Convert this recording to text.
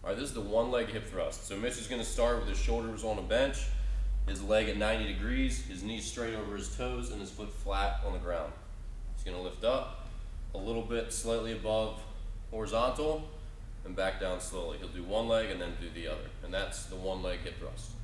All right, this is the one leg hip thrust. So Mitch is gonna start with his shoulders on a bench, his leg at 90 degrees, his knees straight over his toes, and his foot flat on the ground. He's gonna lift up a little bit, slightly above horizontal, and back down slowly. He'll do one leg and then do the other. And that's the one leg hip thrust.